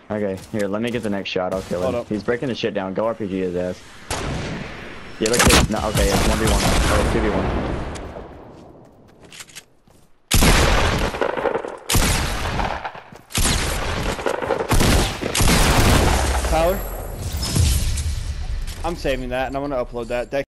Okay, here, let me get the next shot. I'll kill him. Hold up. He's breaking the shit down. Go RPG his ass. Yeah, look at no, okay, it's 1v1. Oh, 2v1. Tyler, I'm saving that and I'm gonna upload that.